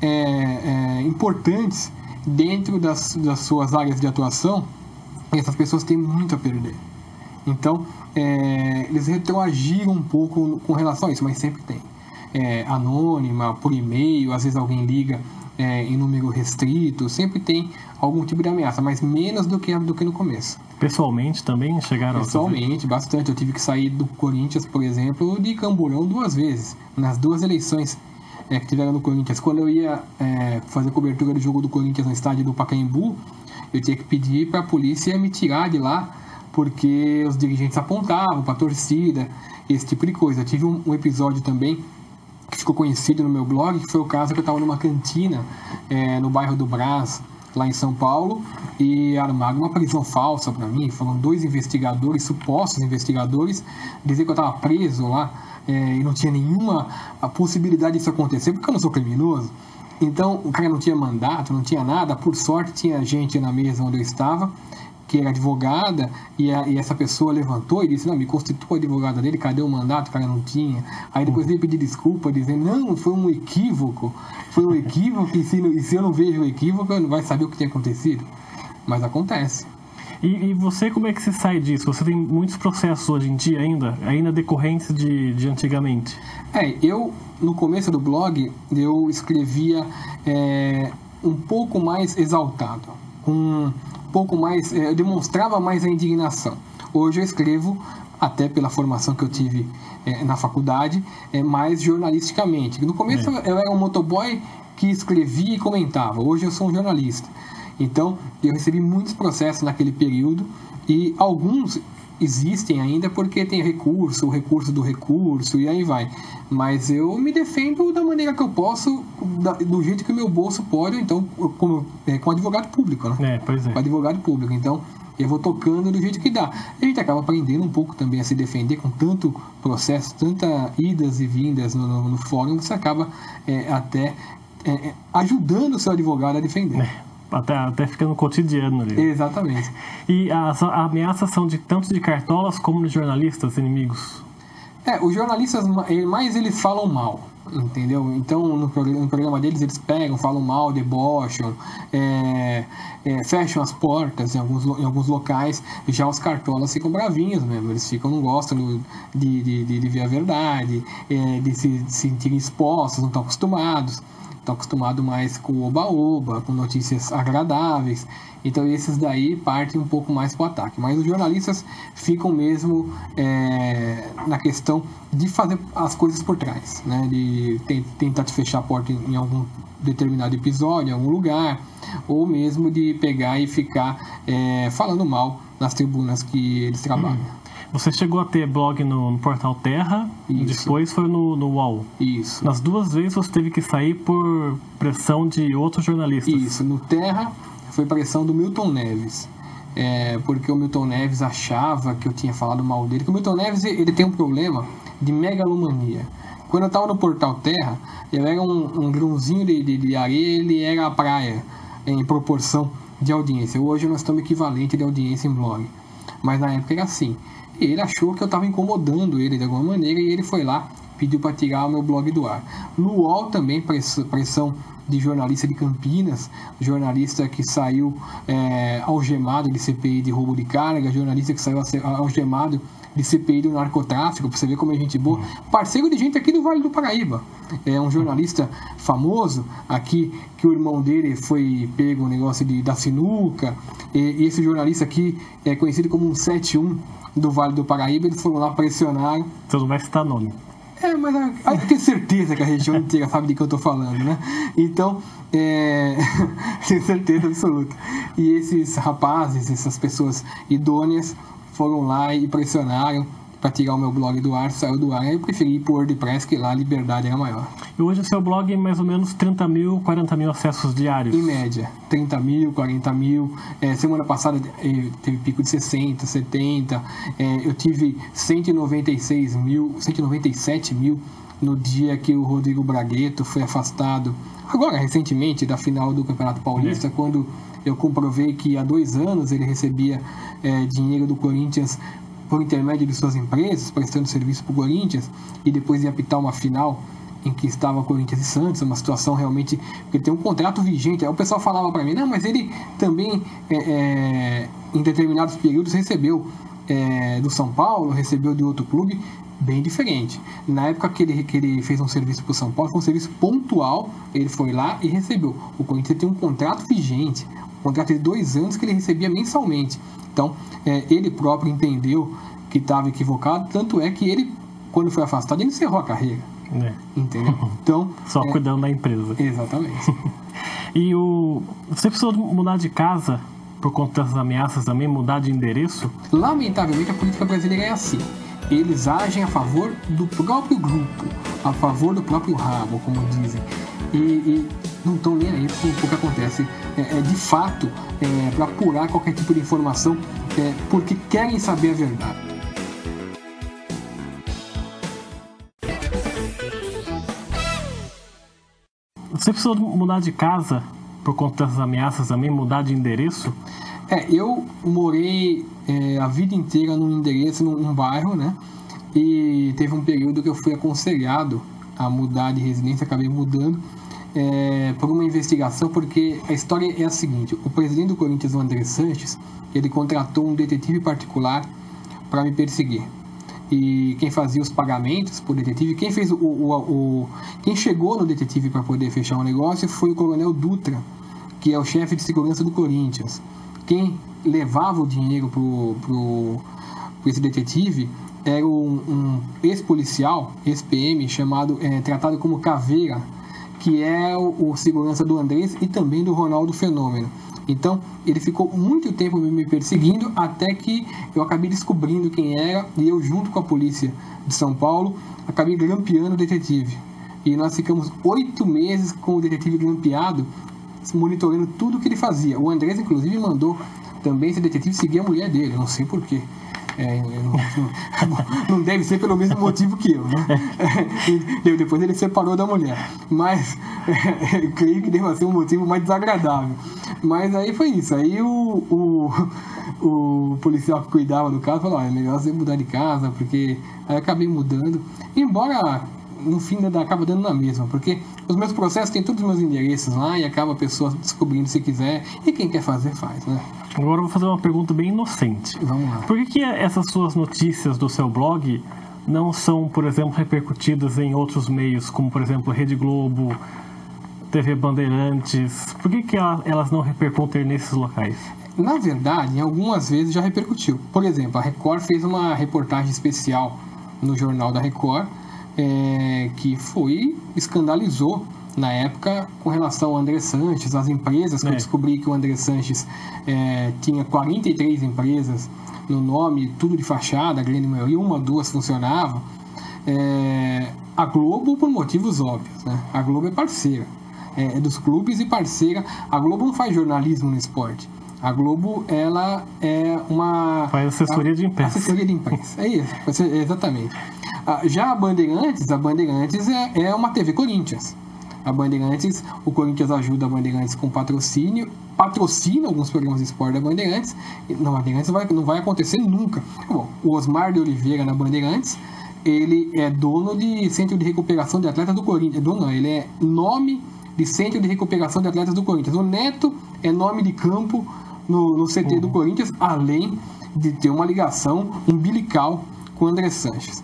Speaker 2: importantes dentro das suas áreas de atuação, e essas pessoas têm muito a perder. Então, eles retroagiram um pouco com relação a isso, mas sempre tem. Anônima, por e-mail, às vezes alguém liga em número restrito, sempre tem algum tipo de ameaça, mas menos do que no começo.
Speaker 1: Pessoalmente também chegaram?
Speaker 2: Pessoalmente, bastante. Eu tive que sair do Corinthians, por exemplo, de Camburão 2 vezes, nas 2 eleições que tiveram no Corinthians. Quando eu ia fazer cobertura do jogo do Corinthians no estádio do Pacaembu, eu tinha que pedir para a polícia me tirar de lá, porque os dirigentes apontavam para a torcida, esse tipo de coisa. Eu tive um episódio também que ficou conhecido no meu blog, que foi o caso que eu estava numa cantina no bairro do Brás, lá em São Paulo, e armaram uma prisão falsa para mim. Foram 2 investigadores, supostos investigadores, dizer que eu estava preso lá e não tinha nenhuma possibilidade disso acontecer, porque eu não sou criminoso. Então o cara não tinha mandato, não tinha nada. Por sorte tinha gente na mesa onde eu estava, que era advogada, e essa pessoa levantou e disse: não, me constitua advogada dele, cadê o mandato? O cara não tinha. Aí depois ele pediu desculpa, dizendo: não, foi um equívoco, e se eu não vejo o equívoco, eu não vai saber o que tinha acontecido. Mas acontece.
Speaker 1: E você, como é que você sai disso? Você tem muitos processos hoje em dia ainda decorrentes de antigamente?
Speaker 2: Eu, no começo do blog, eu escrevia um pouco mais exaltado, um pouco mais, eu demonstrava mais a indignação. Hoje eu escrevo, até pela formação que eu tive na faculdade, mais jornalisticamente. No começo eu era um motoboy que escrevia e comentava. Hoje eu sou um jornalista. Então, eu recebi muitos processos naquele período e alguns existem ainda porque tem recurso, o recurso do recurso e aí vai. Mas eu me defendo da maneira que eu posso, do jeito que o meu bolso pode, então, com advogado público, né?
Speaker 1: Pois é.
Speaker 2: Com advogado público. Então, eu vou tocando do jeito que dá. A gente acaba aprendendo um pouco também a se defender com tanto processo, tanta idas e vindas no fórum, você acaba até ajudando o seu advogado a defender.
Speaker 1: Até fica no cotidiano ali.
Speaker 2: Exatamente.
Speaker 1: E as ameaças são tanto de cartolas como de jornalistas inimigos?
Speaker 2: Os jornalistas, mais eles falam mal, entendeu? Então, no programa deles, eles pegam, falam mal, debocham, fecham as portas em alguns locais. Já os cartolas ficam bravinhos mesmo, eles não gostam de ver a verdade, de se sentirem expostos, não estão acostumados. Estão acostumados mais com o oba-oba, com notícias agradáveis. Então esses daí partem um pouco mais para o ataque. Mas os jornalistas ficam mesmo na questão de fazer as coisas por trás, né? De tentar te fechar a porta em algum determinado episódio, em algum lugar, ou mesmo de pegar e ficar falando mal nas tribunas que eles trabalham.
Speaker 1: Você chegou a ter blog no Portal Terra, e depois foi no UOL.
Speaker 2: Isso.
Speaker 1: Nas duas vezes você teve que sair por pressão de outros jornalistas.
Speaker 2: Isso. No Terra foi pressão do Milton Neves. Porque o Milton Neves achava que eu tinha falado mal dele. Porque o Milton Neves ele tem um problema de megalomania. Quando eu estava no Portal Terra, eu era um grãozinho de areia, ele era a praia em proporção de audiência. Hoje nós estamos equivalente de audiência em blog. Mas na época era assim. E ele achou que eu estava incomodando ele de alguma maneira e ele foi lá, pediu para tirar o meu blog do ar. No UOL também, pressão de jornalista de Campinas, jornalista que saiu algemado de CPI de roubo de carga, jornalista que saiu algemado de CPI do narcotráfico, para você ver como é gente boa, parceiro de gente aqui do Vale do Paraíba. É um jornalista famoso aqui, que o irmão dele foi pego no negócio da sinuca, e esse jornalista aqui é conhecido como um 71 do Vale do Paraíba, eles foram lá pressionar.
Speaker 1: Você não vai citar nome.
Speaker 2: Mas eu tenho certeza que a região inteira sabe de que eu estou falando, né? Então, tenho certeza absoluta. E esses rapazes, essas pessoas idôneas, foram lá e pressionaram para tirar o meu blog do ar, saiu do ar. Eu preferi ir pro WordPress, que lá a liberdade era maior.
Speaker 1: E hoje o seu blog é mais ou menos 30 mil, 40 mil acessos diários?
Speaker 2: Em média, 30 mil, 40 mil. Semana passada teve pico de 60, 70. Eu tive 197 mil no dia que o Rodrigo Braguetto foi afastado, agora recentemente, da final do Campeonato Paulista, quando eu comprovei que há 2 anos ele recebia dinheiro do Corinthians por intermédio de suas empresas, prestando serviço para o Corinthians, e depois ia apitar uma final em que estava Corinthians e Santos, uma situação realmente, porque tem um contrato vigente. Aí o pessoal falava para mim, não, mas ele também em determinados períodos recebeu do São Paulo, recebeu de outro clube, bem diferente. Na época que ele fez um serviço para o São Paulo, foi um serviço pontual, ele foi lá e recebeu. O Corinthians tem um contrato vigente, um contrato de 2 anos que ele recebia mensalmente. Então, ele próprio entendeu que estava equivocado, tanto é que ele, quando foi afastado, ele encerrou a carreira. Entendeu? Então,
Speaker 1: só cuidando da empresa.
Speaker 2: Exatamente.
Speaker 1: E você precisou mudar de casa por conta das ameaças também, mudar de endereço?
Speaker 2: Lamentavelmente, a política brasileira é assim. Eles agem a favor do próprio grupo, a favor do próprio rabo, como dizem. E não estão nem aí por que acontece. De fato, para apurar qualquer tipo de informação, porque querem saber a verdade.
Speaker 1: Você precisou mudar de casa por conta das ameaças também, mudar de endereço?
Speaker 2: Eu morei a vida inteira num endereço, num bairro, né? E teve um período que eu fui aconselhado a mudar de residência, acabei mudando por uma investigação, porque a história é a seguinte: o presidente do Corinthians, o André Sanches, ele contratou um detetive particular para me perseguir. E quem fazia os pagamentos por detetive, quem fez quem chegou no detetive para poder fechar o negócio foi o Coronel Dutra, que é o chefe de segurança do Corinthians. Quem levava o dinheiro pro esse detetive era um ex-policial, ex-PM, tratado como Caveira, que é o segurança do Andrés e também do Ronaldo Fenômeno. Então, ele ficou muito tempo me perseguindo até que eu acabei descobrindo quem era e eu, junto com a polícia de São Paulo, acabei grampeando o detetive. E nós ficamos 8 meses com o detetive grampeado, monitorando tudo o que ele fazia. O Andrés, inclusive, mandou também esse detetive seguir a mulher dele, não sei porquê. Não deve ser pelo mesmo motivo que eu, né? Depois ele separou da mulher, mas eu creio que deva ser um motivo mais desagradável. Mas aí foi isso. Aí o policial que cuidava do caso falou: é melhor você mudar de casa, porque aí eu acabei mudando, embora no fim acaba dando na mesma, porque os meus processos têm todos os meus endereços lá e acaba a pessoa descobrindo se quiser, e quem quer fazer faz, né?
Speaker 1: Agora eu vou fazer uma pergunta bem inocente.
Speaker 2: Vamos lá.
Speaker 1: Por que essas suas notícias do seu blog não são, por exemplo, repercutidas em outros meios, como por exemplo Rede Globo, TV Bandeirantes? Por que elas não repercutem nesses locais?
Speaker 2: Na verdade, algumas vezes já repercutiu. Por exemplo, a Record fez uma reportagem especial no Jornal da Record, que escandalizou na época com relação ao André Sanches, as empresas, que eu descobri que o André Sanches tinha 43 empresas no nome, tudo de fachada, a grande maioria, 1 ou 2 funcionavam. A Globo, por motivos óbvios, né? A Globo é parceira, é dos clubes e parceira. A Globo não faz jornalismo no esporte. A Globo, ela é uma...
Speaker 1: Faz assessoria de imprensa.
Speaker 2: Assessoria de imprensa, é isso, exatamente. Já a Bandeirantes é uma TV Corinthians. A Bandeirantes, o Corinthians ajuda a Bandeirantes com patrocínio, patrocina alguns programas de esporte da Bandeirantes. Na Bandeirantes não vai acontecer nunca. Bom, o Osmar de Oliveira na Bandeirantes, ele é dono de Centro de Recuperação de Atletas do Corinthians. Ele é nome de Centro de Recuperação de Atletas do Corinthians. O Neto é nome de campo no CT do Corinthians, além de ter uma ligação umbilical com o André Sanches.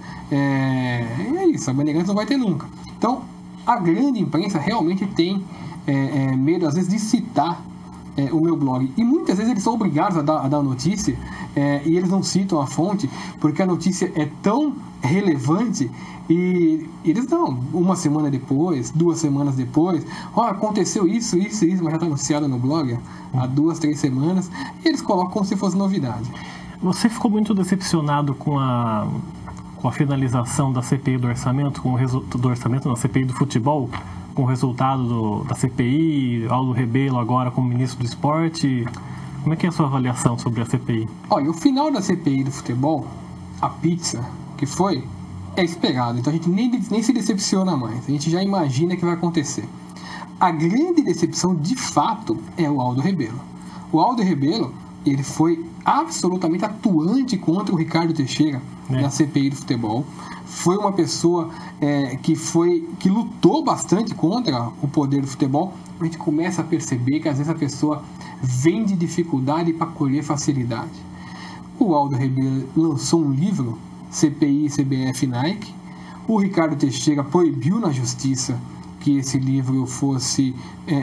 Speaker 2: É isso, a Bandeirantes não vai ter nunca. Então, a grande imprensa realmente tem medo, às vezes, de citar o meu blog. E muitas vezes eles são obrigados a dar notícia e eles não citam a fonte, porque a notícia é tão relevante e eles dão 1 semana depois, 2 semanas depois, aconteceu isso, mas já está anunciado no blog há 2, 3 semanas, e eles colocam como se fosse novidade.
Speaker 1: Você ficou muito decepcionado com a finalização da CPI do orçamento, na CPI do futebol, com o resultado da CPI, Aldo Rebelo agora como ministro do esporte? Como é que é a sua avaliação sobre a CPI?
Speaker 2: Olha, o final da CPI do futebol, a pizza que foi, é esperado. Então a gente nem se decepciona mais. A gente já imagina que vai acontecer. A grande decepção, de fato, é o Aldo Rebelo. O Aldo Rebelo, ele foi absolutamente atuante contra o Ricardo Teixeira na CPI do futebol. Foi uma pessoa que lutou bastante contra o poder do futebol. A gente começa a perceber que às vezes a pessoa vem de dificuldade para colher facilidade. O Aldo Rebelo lançou um livro, CPI, CBF, Nike. O Ricardo Teixeira proibiu na justiça que esse livro fosse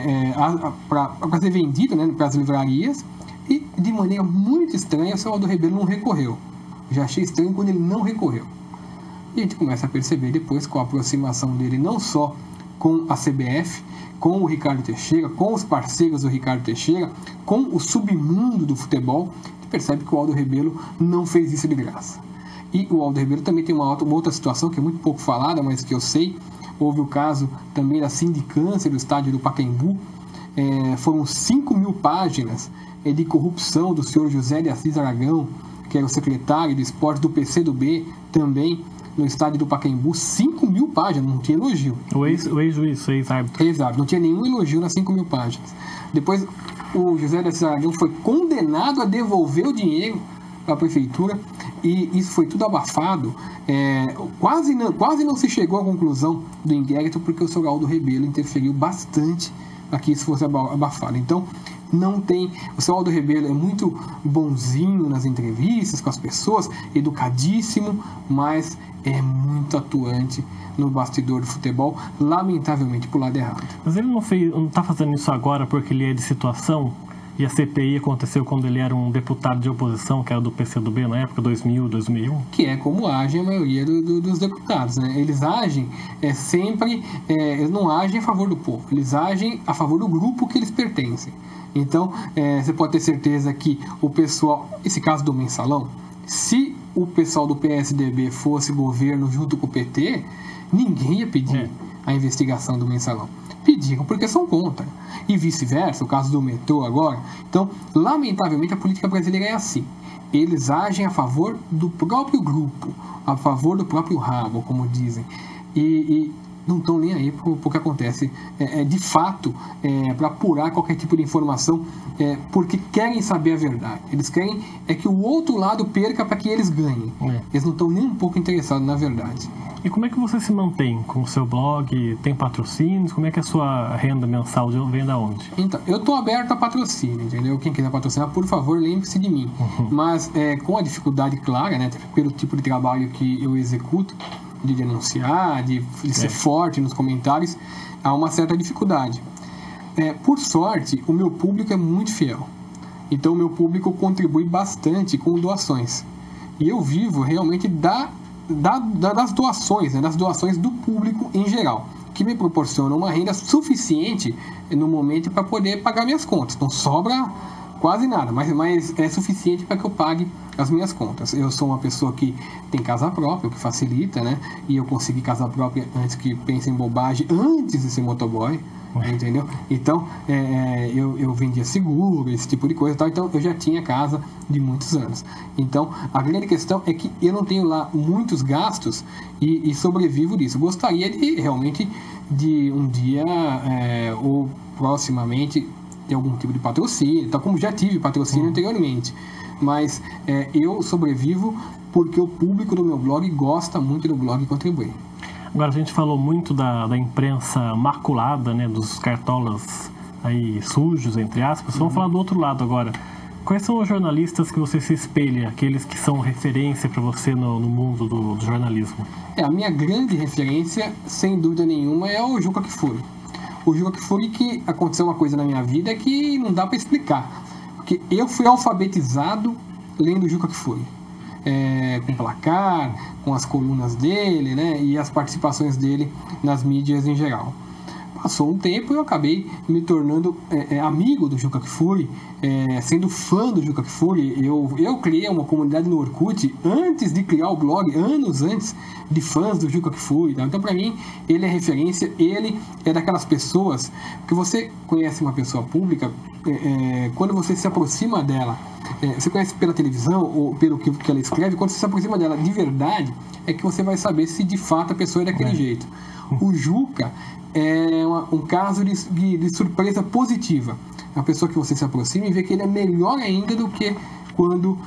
Speaker 2: para ser vendido, né, para as livrarias. E, de maneira muito estranha, o Aldo Rebelo não recorreu. Já achei estranho quando ele não recorreu. E a gente começa a perceber depois, com a aproximação dele não só com a CBF, com o Ricardo Teixeira, com os parceiros do Ricardo Teixeira, com o submundo do futebol, a gente percebe que o Aldo Rebelo não fez isso de graça. E o Aldo Rebelo também tem uma outra situação que é muito pouco falada, mas que eu sei. Houve o caso também da sindicância do estádio do Pacaembu. Foram 5.000 páginas de corrupção do senhor José de Assis Aragão, que era o secretário de esporte do PCdoB, também no estádio do Pacaembu. 5.000 páginas, não tinha elogio.
Speaker 1: O ex-juiz, o ex-árbitro.
Speaker 2: Exato, não tinha nenhum elogio nas 5.000 páginas. Depois, o José de Assis Aragão foi condenado a devolver o dinheiro para a prefeitura, e isso foi tudo abafado. Quase não se chegou à conclusão do inquérito, porque o senhor Aldo Rebelo interferiu bastante para que isso fosse abafado. Então, não tem... O senhor Aldo Rebelo é muito bonzinho nas entrevistas com as pessoas, educadíssimo, mas é muito atuante no bastidor do futebol, lamentavelmente pro lado errado.
Speaker 1: Mas ele não está fazendo isso agora porque ele é de situação? E a CPI aconteceu quando ele era um deputado de oposição, que era do PCdoB na época, 2000, 2001?
Speaker 2: Que é como agem a maioria dos deputados, né? Eles agem sempre, eles não agem a favor do povo, eles agem a favor do grupo que eles pertencem. Então, você pode ter certeza que o pessoal, esse caso do mensalão, se o pessoal do PSDB fosse governo junto com o PT, ninguém ia pedir a investigação do mensalão. Pediram porque são contra. E vice-versa, o caso do metrô agora. Então, lamentavelmente, a política brasileira é assim. Eles agem a favor do próprio grupo, a favor do próprio rabo, como dizem. E não estão nem aí pro que acontece. De fato, para apurar qualquer tipo de informação, porque querem saber a verdade. Eles querem que o outro lado perca para que eles ganhem. Eles não estão nem um pouco interessados na verdade.
Speaker 1: E como é que você se mantém com o seu blog? Tem patrocínios? Como é que é a sua renda mensal vem da onde?
Speaker 2: Então, eu estou aberto a patrocínio, entendeu? Quem quiser patrocinar, por favor, lembre-se de mim. Mas com a dificuldade clara, né, pelo tipo de trabalho que eu executo, de denunciar, de ser forte nos comentários, há uma certa dificuldade. Por sorte, o meu público é muito fiel. Então, o meu público contribui bastante com doações. E eu vivo realmente das doações, né, das doações do público em geral, que me proporcionam uma renda suficiente no momento para poder pagar minhas contas. Não sobra quase nada, mas é suficiente para que eu pague as minhas contas. Eu sou uma pessoa que tem casa própria, o que facilita, né? E eu consegui casa própria antes que pense em bobagem, antes de ser motoboy, entendeu? Então, eu vendia seguro, esse tipo de coisa e tal, então eu já tinha casa de muitos anos. Então, a grande questão é que eu não tenho lá muitos gastos e sobrevivo disso. Gostaria de realmente de um dia ou proximamente ter algum tipo de patrocínio, tal como já tive patrocínio anteriormente. Mas eu sobrevivo porque o público do meu blog gosta muito do blog e contribui.
Speaker 1: Agora, a gente falou muito da imprensa maculada, né, dos cartolas aí sujos, entre aspas. Vamos falar do outro lado agora. Quais são os jornalistas que você se espelha, aqueles que são referência para você no mundo do jornalismo?
Speaker 2: A minha grande referência, sem dúvida nenhuma, é o Juca Kfouri. O Juca Kfouri, que aconteceu uma coisa na minha vida que não dá para explicar. Porque eu fui alfabetizado lendo o Juca Kfouri. Com placar, com as colunas dele, né, e as participações dele nas mídias em geral. Passou um tempo e eu acabei me tornando amigo do Juca Kfouri, sendo fã do Juca Kfouri. Eu criei uma comunidade no Orkut antes de criar o blog, anos antes, de fãs do Juca Kfouri. Tá? Então, para mim, ele é referência. Ele é daquelas pessoas que você conhece uma pessoa pública, quando você se aproxima dela, você conhece pela televisão ou pelo que ela escreve, quando você se aproxima dela de verdade, é que você vai saber se de fato a pessoa é daquele jeito. O Juca é um caso de surpresa positiva. É uma pessoa que você se aproxima e vê que ele é melhor ainda do que quando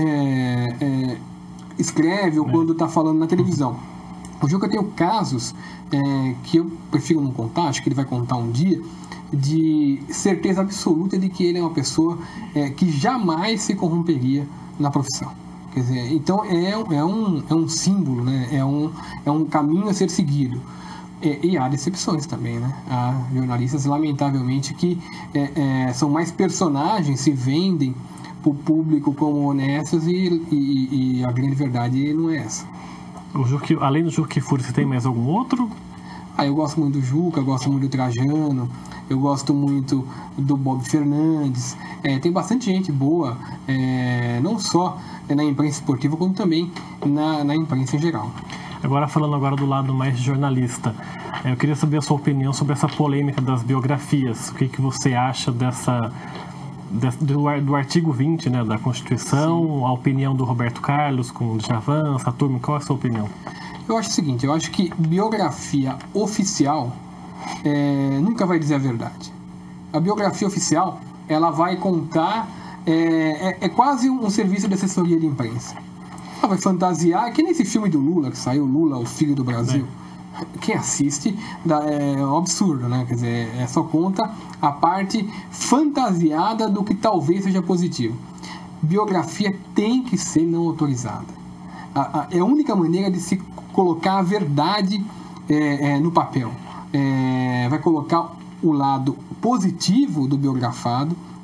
Speaker 2: escreve ou quando está falando na televisão. O Juca tem casos que eu prefiro não contar, acho que ele vai contar um dia, de certeza absoluta de que ele é uma pessoa que jamais se corromperia na profissão. Quer dizer, então é um símbolo, né? É um caminho a ser seguido. E há decepções também, né? Há jornalistas, lamentavelmente, que são mais personagens, se vendem para o público como honestos e a grande verdade não é essa.
Speaker 1: Além do Juca Kfouri, você tem mais algum outro?
Speaker 2: Eu gosto muito do Juca, eu gosto muito do Trajano, eu gosto muito do Bob Fernandes. Tem bastante gente boa, não só na imprensa esportiva, como também na imprensa em geral.
Speaker 1: Agora, falando do lado mais jornalista, eu queria saber a sua opinião sobre essa polêmica das biografias. O que você acha do artigo 20, né, da Constituição, Sim. A opinião do Roberto Carlos com o Djavan, essa turma, qual é a sua opinião?
Speaker 2: Eu acho o seguinte, eu acho que biografia oficial nunca vai dizer a verdade. A biografia oficial, ela vai contar, é quase um serviço de assessoria de imprensa. Ela vai fantasiar, que nem esse filme do Lula, que saiu, Lula, o Filho do Brasil. Quem assiste é um absurdo, né? Quer dizer, só conta a parte fantasiada do que talvez seja positivo. Biografia tem que ser não autorizada. É a única maneira de se colocar a verdade no papel. Vai colocar o lado positivo do biografado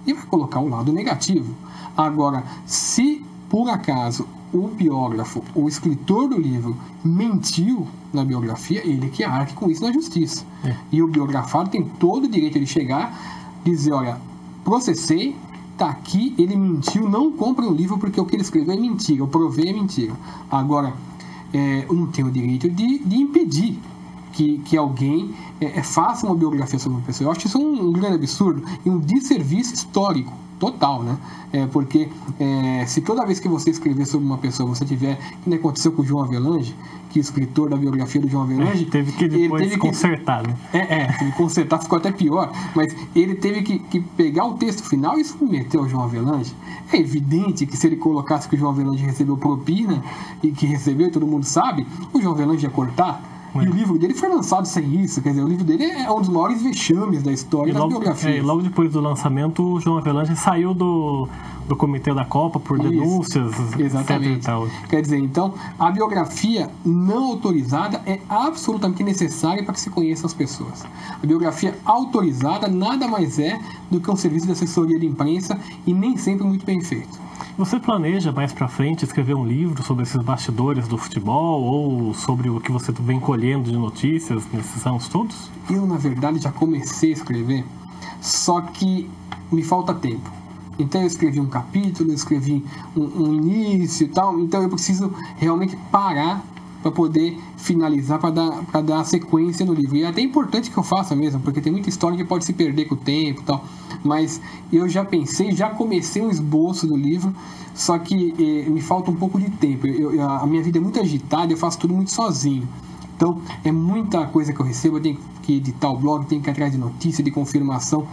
Speaker 2: e vai colocar o lado negativo. Agora, se por acaso o biógrafo, o escritor do livro, mentiu na biografia, ele que arque com isso na justiça. E o biografado tem todo o direito de chegar e dizer, olha, processei, tá aqui, ele mentiu, não compre o livro porque o que ele escreveu é mentira, eu provei é mentira. Agora, eu não tenho o direito de impedir que alguém faça uma biografia sobre uma pessoa. Eu acho isso um grande absurdo e um desserviço histórico total, né? Porque se toda vez que você escrever sobre uma pessoa você tiver, que nem aconteceu com o João Avelange, que é escritor da biografia do João Avelange,
Speaker 1: teve que depois consertar, né?
Speaker 2: Teve que consertar, ficou até pior, mas ele teve que pegar o texto final e submeter ao João Avelange. É evidente que se ele colocasse que o João Avelange recebeu propina, e que recebeu, e todo mundo sabe, o João Avelange ia cortar. E o livro dele foi lançado sem isso, quer dizer, o livro dele é um dos maiores vexames da história da biografia.
Speaker 1: E logo depois do lançamento, o João Avelange saiu do comitê da Copa por denúncias,
Speaker 2: exatamente.
Speaker 1: etc. E tal.
Speaker 2: Quer dizer, então, a biografia não autorizada é absolutamente necessária para que se conheçam as pessoas. A biografia autorizada nada mais é do que um serviço de assessoria de imprensa e nem sempre muito bem feito.
Speaker 1: Você planeja mais pra frente escrever um livro sobre esses bastidores do futebol ou sobre o que você vem colhendo de notícias nesses anos todos?
Speaker 2: Eu, na verdade, já comecei a escrever, só que me falta tempo. Então eu escrevi um capítulo, eu escrevi um início e tal, então eu preciso realmente parar para poder finalizar, para dar sequência no livro. E é até importante que eu faça mesmo, porque tem muita história que pode se perder com o tempo e tal. Mas eu já pensei, já comecei um esboço do livro, só que me falta um pouco de tempo. A minha vida é muito agitada, eu faço tudo muito sozinho. Então é muita coisa que eu recebo, eu tenho que editar o blog, tenho que ir atrás de notícia, de confirmação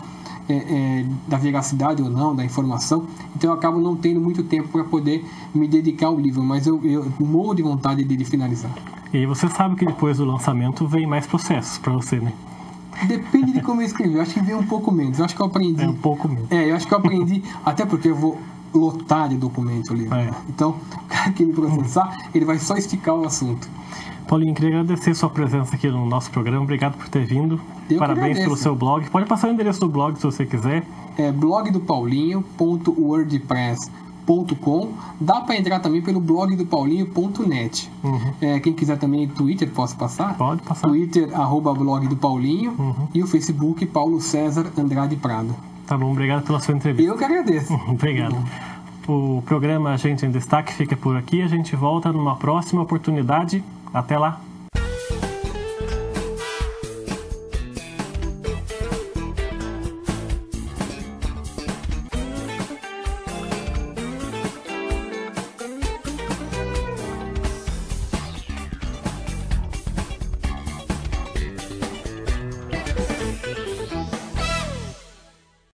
Speaker 2: da veracidade ou não da informação, então eu acabo não tendo muito tempo para poder me dedicar ao livro, mas eu morro de vontade de finalizar.
Speaker 1: E você sabe que depois do lançamento vem mais processos para você, né?
Speaker 2: Depende de como eu escrevi, eu acho que vem um pouco menos, eu acho que eu aprendi.
Speaker 1: Um pouco menos.
Speaker 2: Eu acho que eu aprendi, até porque eu vou lotar de documento o livro. Então, o cara que me processar, ele vai só esticar o assunto.
Speaker 1: Paulinho, queria agradecer sua presença aqui no nosso programa. Obrigado por ter vindo. Parabéns pelo seu blog. Pode passar o endereço do blog se você quiser.
Speaker 2: É blogdopaulinho.wordpress.com. Dá para entrar também pelo blogdopaulinho.net. Quem quiser também Twitter, posso passar?
Speaker 1: Pode passar.
Speaker 2: Twitter, @blogdopaulinho e o Facebook, Paulo César Andrade Prado.
Speaker 1: Tá bom, obrigado pela sua entrevista.
Speaker 2: Eu que agradeço.
Speaker 1: Obrigado. O programa Gente em Destaque fica por aqui. A gente volta numa próxima oportunidade. Até lá.